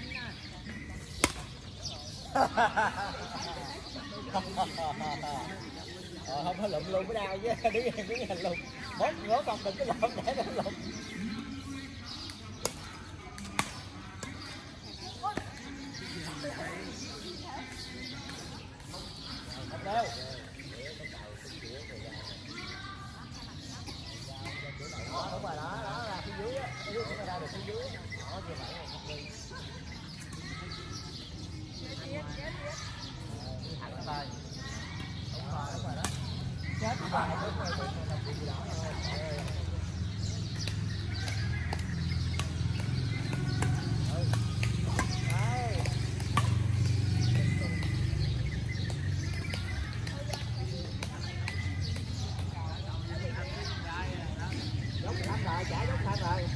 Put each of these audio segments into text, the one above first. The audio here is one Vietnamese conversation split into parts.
Không có lụm luôn mới đau chứ, đứng hình lụm. Ngó con đừng có lụm để nó lụm. Đâu. Đúng rồi đó, đó là phía dưới á, phía dưới cũng ra được phía dưới. Đó như vậy là không đi. Thẳng thôi. Đúng rồi đó. Chết rồi, đúng rồi, làm gì đó thôi. Dốt thanh rồi, chả dốt thanh rồi.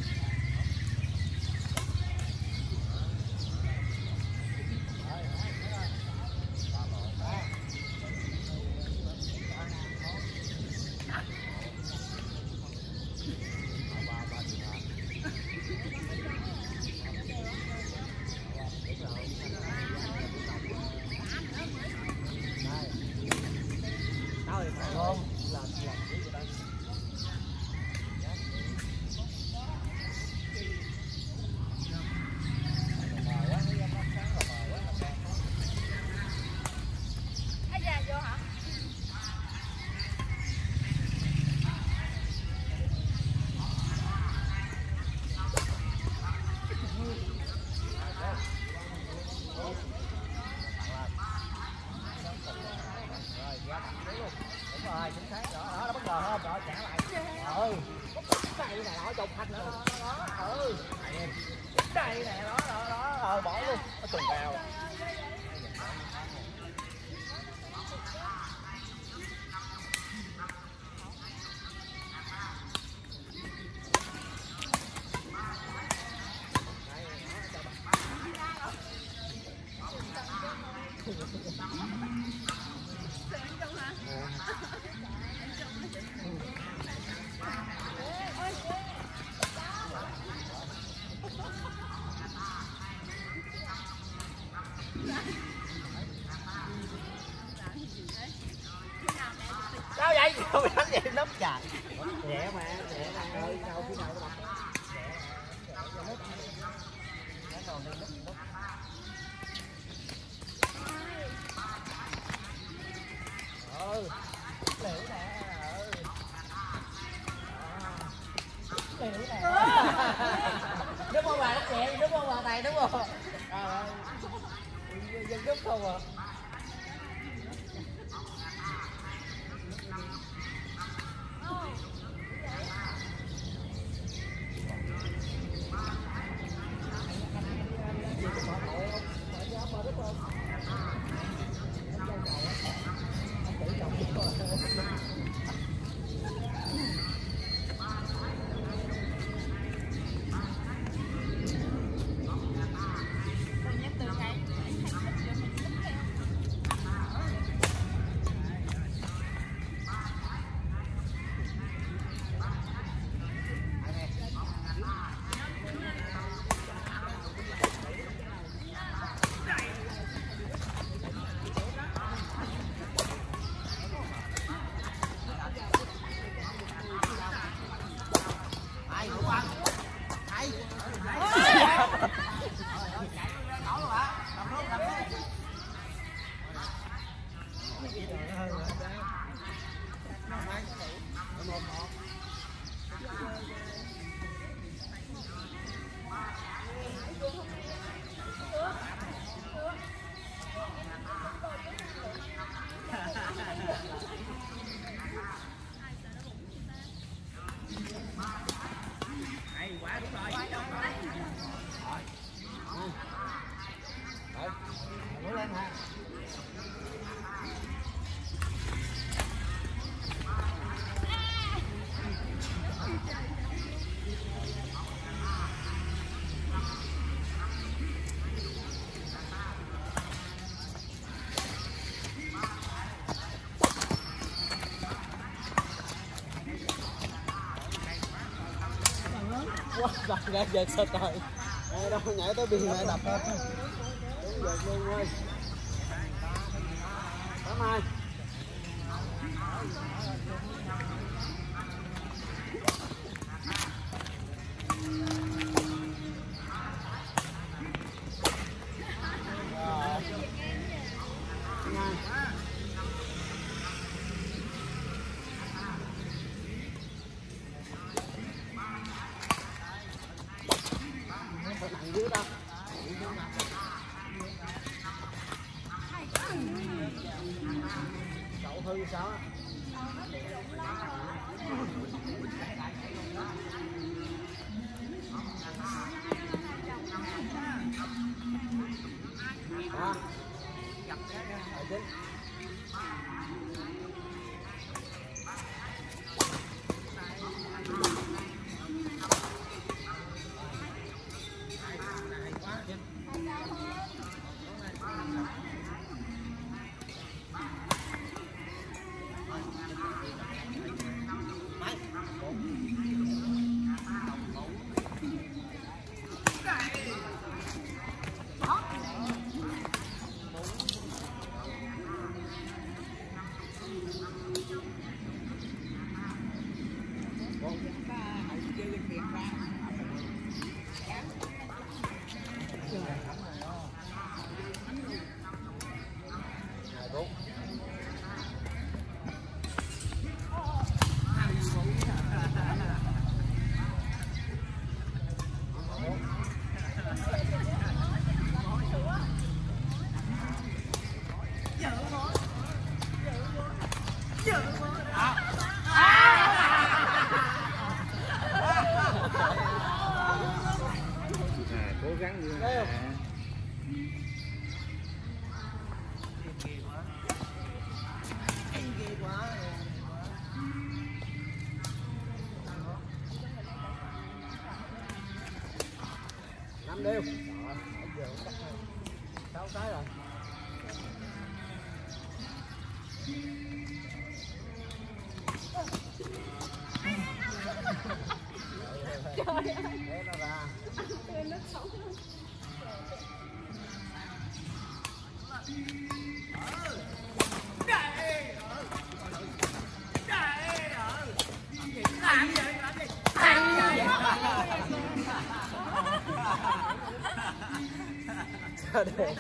Đúng rồi, chính xác đó, đó, nó bất ngờ không? Đó, trả lại. Đây nè, nó chục thanh nữa đó. Đây nè, đó, bỏ luôn, nó trùng vào. Sao vậy? Tôi đánh vậy lắm trời. Nhẹ mà, ơi, đâu khi nào nó đập. Liễu nè. Liễu nè. Đúng không bà, nó nhẹ, đúng không bà Tài, đúng không? Trời ơi. Dân giúp không à. Quá ra giờ sao trời. đâu nhảy tới biên này đập hết. Đúng được luôn ơi. Cảm ơn. Dưới đâu cậu hư sao á. Cố gắng như thế. Năm đều. Rồi, giờ cũng 6 cái rồi. Trời ơi. Thế nó ra. Nó sống luôn. Để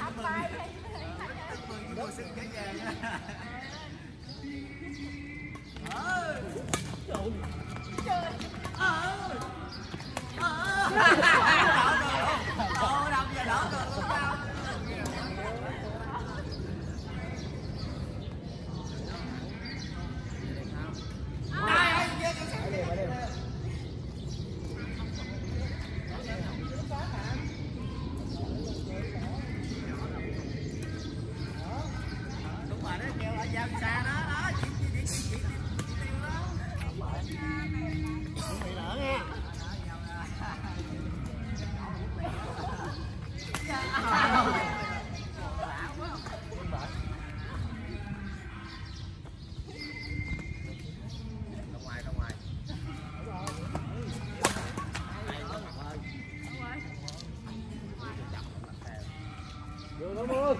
Vô nó mưa.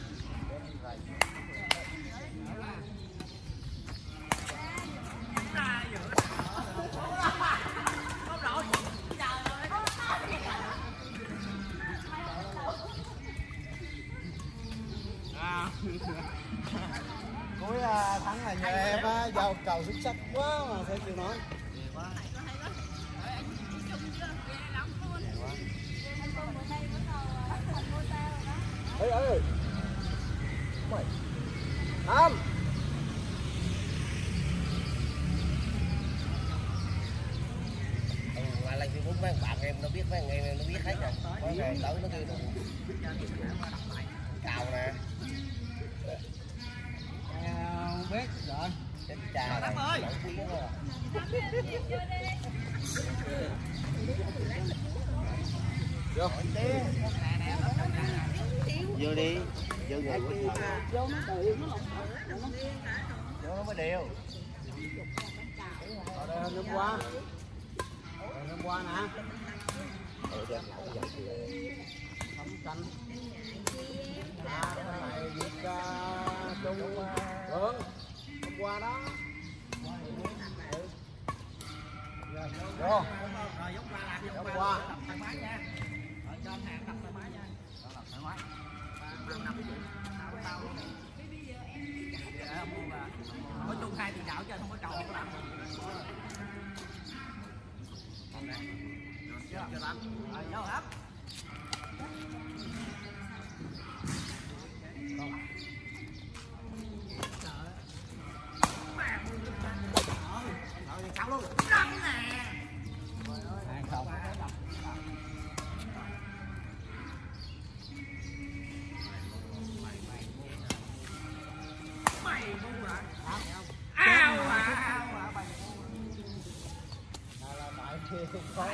Cuối thắng là nhà em á, giao cầu xuất sắc quá mà sao chịu nói. Ê ơi. Mày. Năm. Lại lên Facebook mấy bạn em nó biết, mấy anh em nó biết hết rồi. Có ngày tới nó kêu cào nè. Không biết rồi. Chết cha này. Ơi. Vô. Vô đi. Vô người quá. Vô nó tự nó lộn Vô nó mới đều. Ở đây hôm qua. Hôm qua nè. Không canh. Cái này việc Trung Vượng hôm qua đó. Vô. Rồi dốc qua là dốc qua. Đập thoải mái nha. Rồi cho anh hàng đập thoải mái nha. Rồi đập thoải mái. Tao luôn. Nói chung hai tiền đạo chứ không có cầu không có làm. Chưa đánh. Rồi vô hấp. Cao luôn. Đâm nè. Không. Mày ngu hả? Ao à mày. Là tại có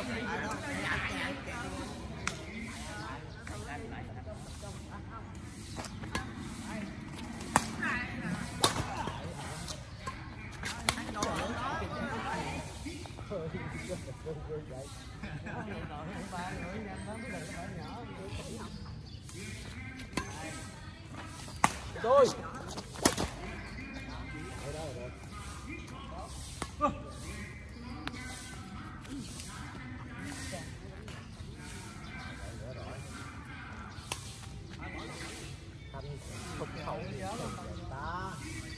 tôi phục hậu ta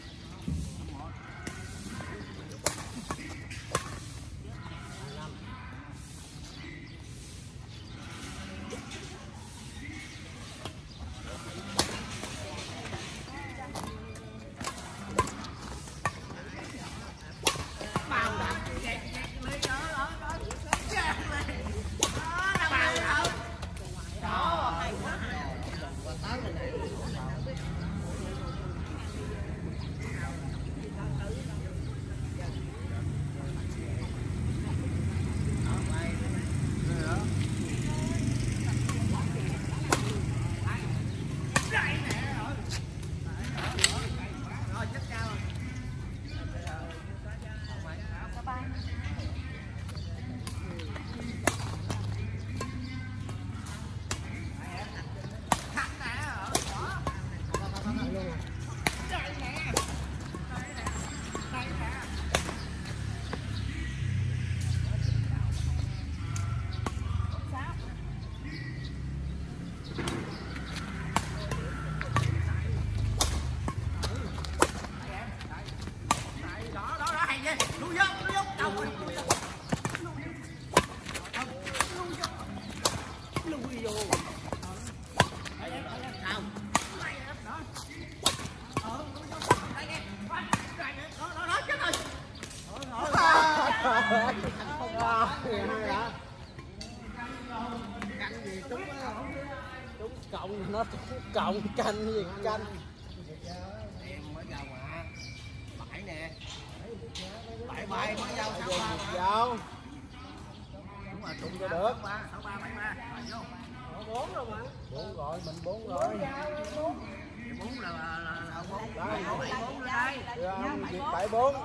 cộng nó cộng canh gì canh em mới vào mà bãi nè bãi bay mới vào vào đúng rồi chung cho được 6373 vô 4 rồi mà 4 rồi mình 4 rồi 4 là 4 đây 4 đây việc 74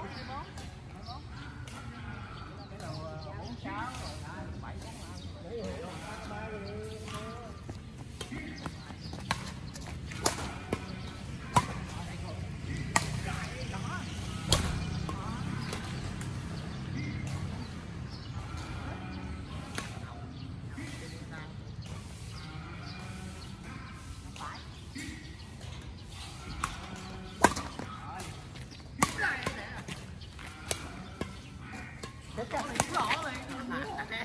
Rõ rồi.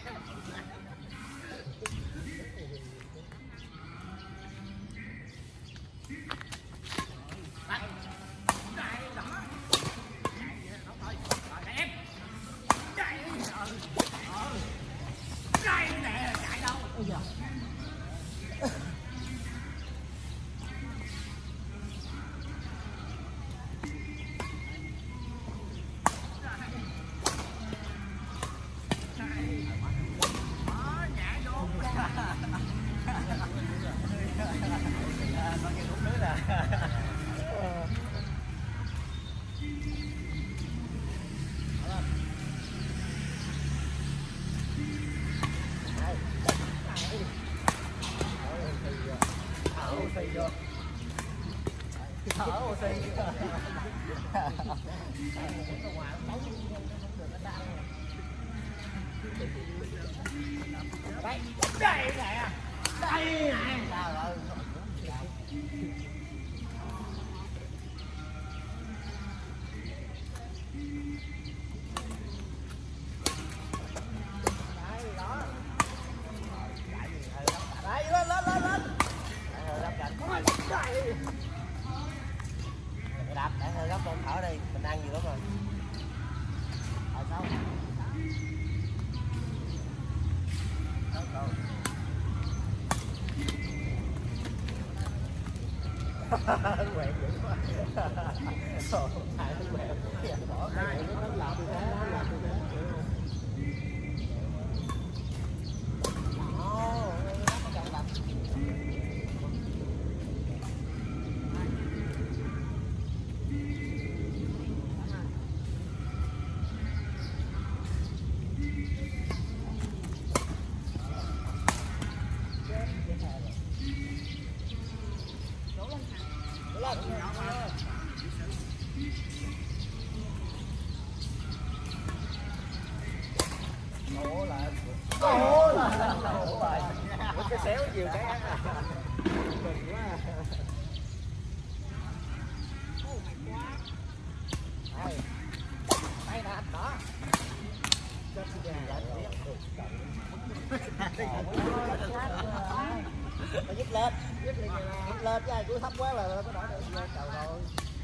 oxy vô. Thở oxy. Đây, đây nè. Đây nè. Trời ơi. Đây, lên lên lên lên. Đạp để hơi gấp con thở đi, mình ăn nhiều lắm rồi. Rồi sao? Quẹo dữ quá. Bỏ cái này nó làm như thế, nó làm như thế. Cái xéo nhiều cái ăn à. Mừng quá. Đây. Tay nè, đó. Chết gà. Phải nhích lên. Nhích lên chứ ai cứ thấp quá là nó đỏ được trời rồi.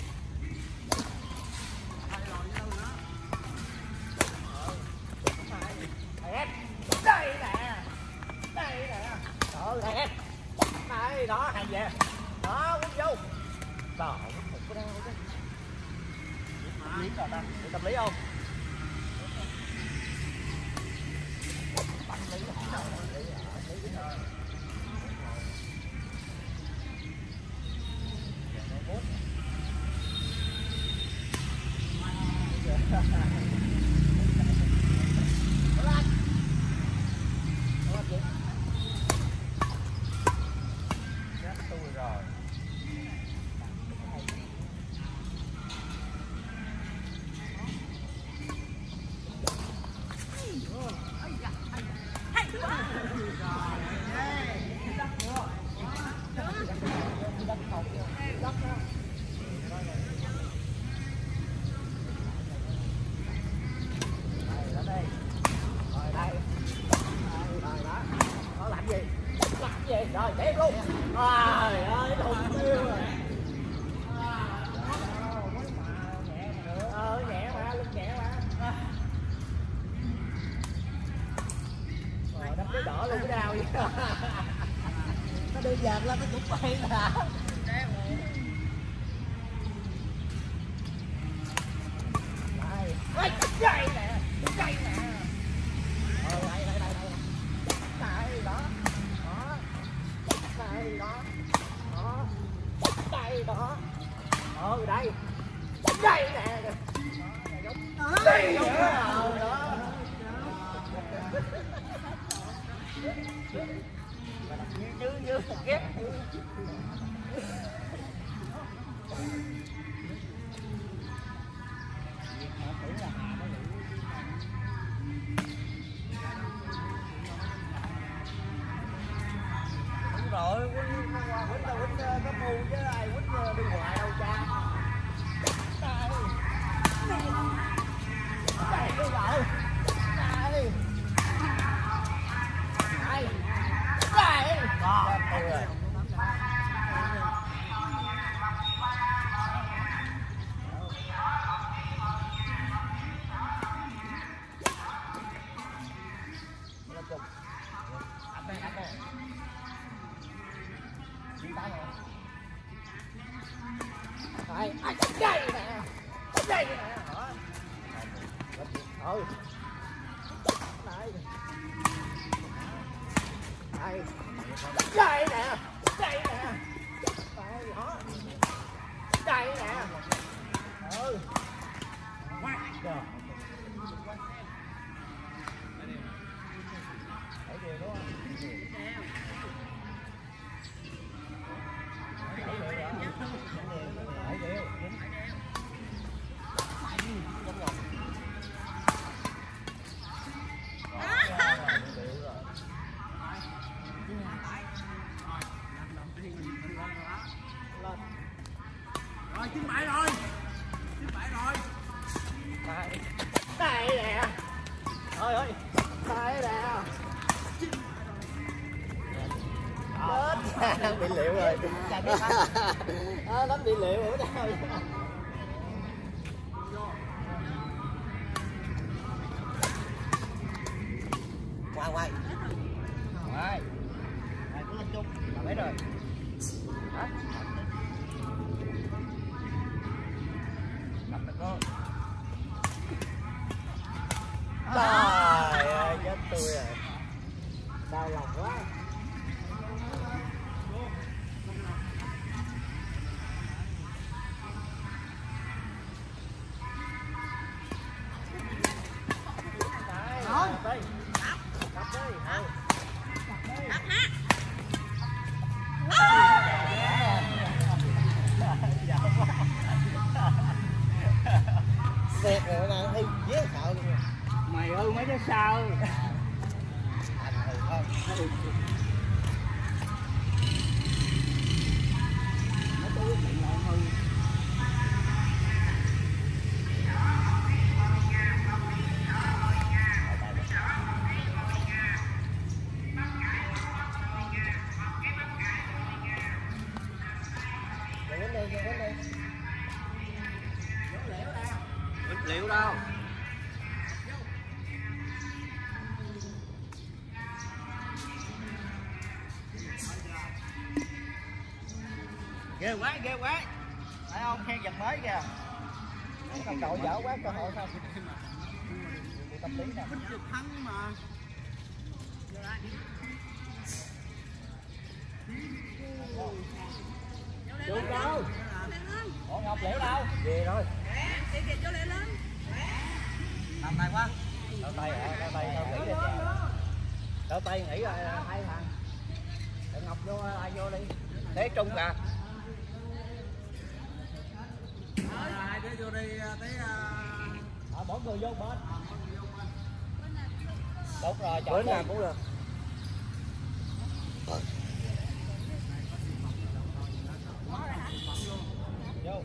Đây nè. Đây nè. Trời ơi, em. Đây, đó, hàng về. Đó, quất vô. Đó, quất có đang quất. Tâm lý không? Tâm lý hả? Rồi, đẹp luôn. Trời ơi, thùng tiêu rồi. Nhẹ mà, lưng nhẹ mà. Rồi, đâm cái đỏ luôn cái đau vậy. Nó đưa dạt lên nó cũng bay là. Đây. Ôi, cây nè, cây nè. Đây, đây, đây, đây. Đây, đó. Đây đó. Đó. Đây đó. Đây. Đây nè. Đây nữa. Đó. Như ghép. Rồi, quýnh có mù chứ ai quýnh đi ngoài đâu cha. Đây. Đây cái vợ. Đây. Đây. Đây. Đó, rồi. Đây, đây nè. Đây nè. Đó. Ừ. Đây. Đây. Đây nè. Đây nè. Đây đó. Đây nè. Ừ. Rồi. Thấy điều đúng không? bị liệu rồi. Đánh bị liệu rồi. Quay quay. Quay. Này cứ lên chung, làm hết rồi. Hả? Đập được không? Trời ơi, chết tôi rồi. Đau lòng quá. Đấy, đập đi. Đập đi. Xẹt rồi nè, thấy dễ sợ luôn. Mày ơi mấy đứa sao? Anh hừ không? Nó có quyết định lại hư. Liệu đâu? Ghê quá, ghê quá. Thấy không, khen giật mới kìa. Cầm đội dở quá, cơ hội không? Tâm lý nè. Thắng mà. Chưa đâu. Ủa Ngọc Liễu đâu? Về rồi. Làm tay quá. Đau tay hả? Đau tay tao nghỉ đi. Đau tay nghỉ rồi hai thằng. Để Ngọc vô ai vô đi. Thế trung kìa. Hai đứa vô đi tới Bỏ người vô bên. Đúng rồi, chọn bữa nào cũng được. Vô.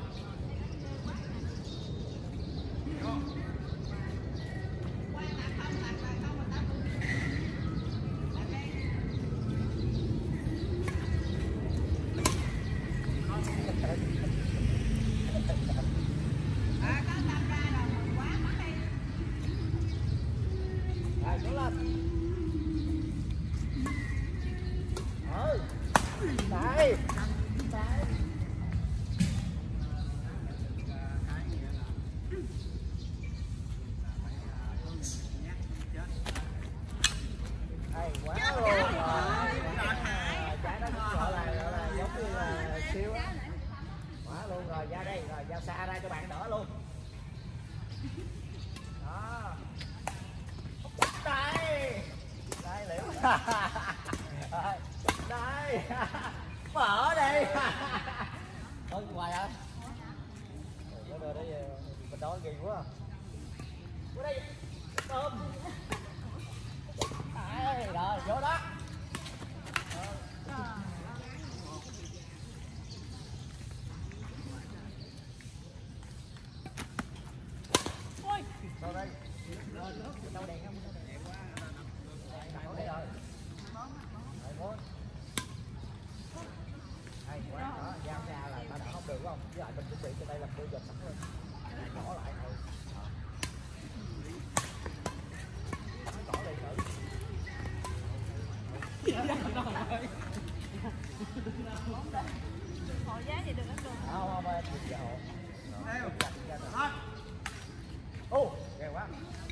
Rồi, xuống lên. Đây. Đây. Hay quá luôn rồi. Trái đó gọi là giống như là siêu á. Quá luôn rồi, ra đây rồi, ra xa ra cho bạn đỡ luôn. Đó. Đây. Đây Liễu. Đây. Mở đi. Thôi ngoài ơi. Rồi đó đấy mình đói ghê quá. Qua đây. Tôm. Đây, rồi vô đó. Ôi. Đâu đây? Đâu đèn không? Đèn quá. Đây rồi. Đây bốn. Hay quá đó, giao ra là ta đã không được không? Với lại mình chuẩn bị cho đây là bây giờ sẵn lên. Bỏ lại thôi. Bỏ đây thử. Họ giá gì được hết luôn. Không, em chịu giờ hộ. Ô, ghê quá.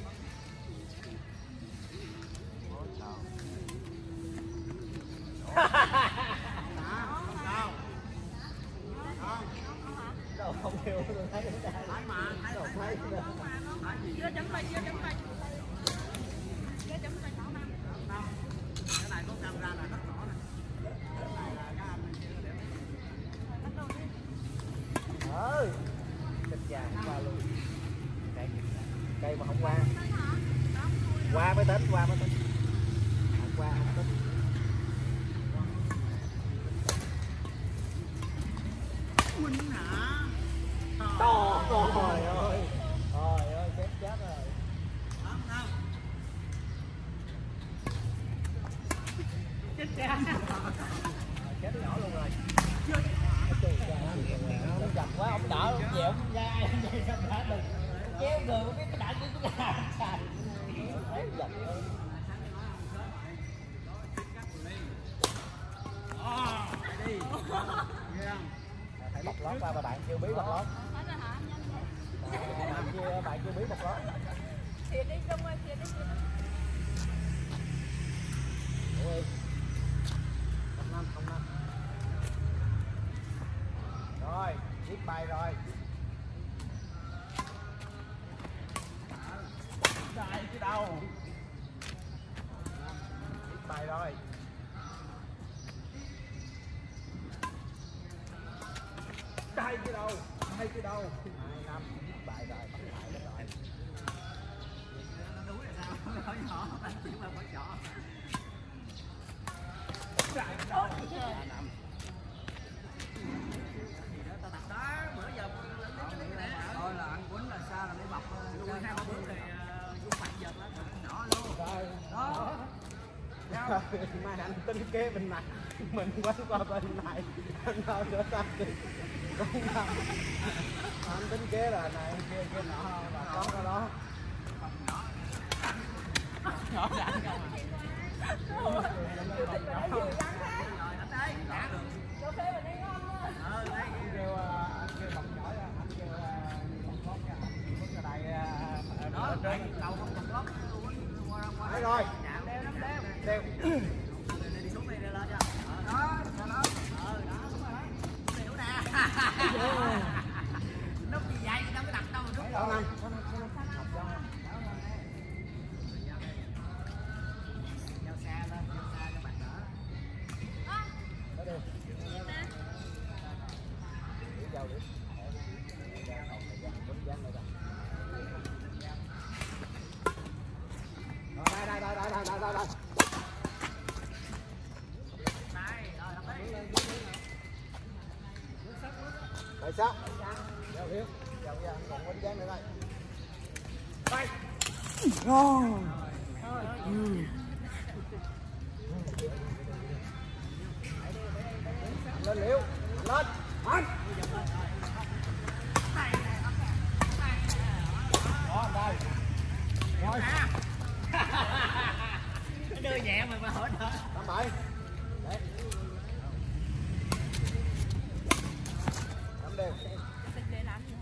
Đâu không hiểu tôi thấy cái đây. Đâu thấy. Chưa chấm tay, chưa chấm tay. Chưa chấm tay nhỏ năm. Cái này có camera là rất rõ này. Cái này là cái anh này chịu đẹp. Ơi. Thịt gà không qua luôn. Cây mà không qua. Qua mới tính, qua mới tính. Không qua không tính. Huynh hả? Trời ơi. Trời ơi, chết rồi. Không đâu. Chết cha. chết nhỏ luôn rồi. Ông chặt quá, ông đỡ, ông dẹo, ông ra ai ông vậy sao đỡ được. Kéo người không biết cái đạn cái làm sao. Thấy giật ơi. Phải bọc lót qua mà bạn chưa biết bọc lót. Bạn chưa biết bọc lót. Thiệt đi Trung ơi, thiệt đi. Ui. 05. Rồi, biết bài rồi. Đây chứ đâu. Biết bài rồi. Đây chứ đâu. 2 năm biết bài rồi, bắt bài đó rồi. Nó đuối là sao? Nó hỏi nhỏ, bạn chỉ mà phải chọn. Đây đâu. 3 năm. Tao tập đó, bữa giờ thôi là anh quýnh là sao là lấy bọc lui 2-3 bước thì dung mạnh giật đó nhỏ luôn. Rồi. Đó. Mai anh tính kế bên này, mình quánh qua bên này, anh thôi nữa sao đi. Anh tính kế là này kia nọ và có cái đó. Nhỏ rắn không à. Cà phê mình đi ngon quá. Anh kêu bọc nhỏ ra, anh kêu bọc lót ra, bọc ra đây đó, đầu không bọc lót. Đấy rồi. Đeo. Đi xuống đi lên cho. Đó, đó. Đó, đúng rồi đó. Hiểu nè. Lúc gì vậy đâu có đặt đâu mà rút. Đó năm. Giao xa cho bạn đỡ. Đó đi. Giao đi. Đây. Tại sao? Giao hiếu. Giao ra còn quên dáng nữa đây. Đây. Lên liễu. Lên. Bắn. Đó đây. Rồi. Nó đưa nhẹ mà hỏi nữa. 87. Đấy. Nắm đều. Để làm gì hả?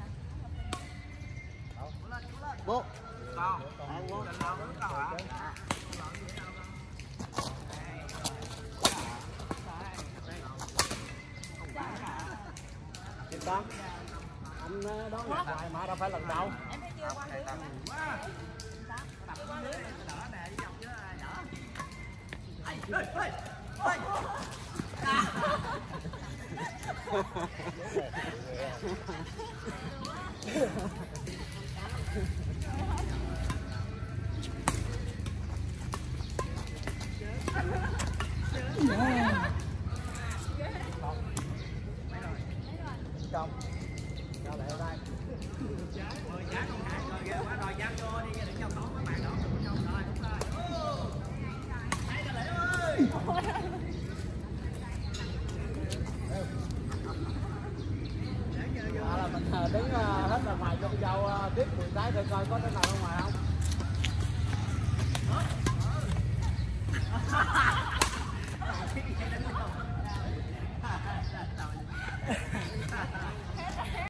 Bố. Con. Con lần nào đứng đâu hả? Chị Tâm. Anh đón nhận lại mà đâu phải lần đầu. Em thấy chưa qua Không. Sao lại ở đây? Rồi giá con hạt rồi ghê quá rồi giao vô đi đừng nhau tốn các bạn đó. Rồi đúng rồi. Đây là Liễu ơi. Là mình đứng hết là ngoài trong dâu tiếp 10 cái coi có cái nào ở ngoài không?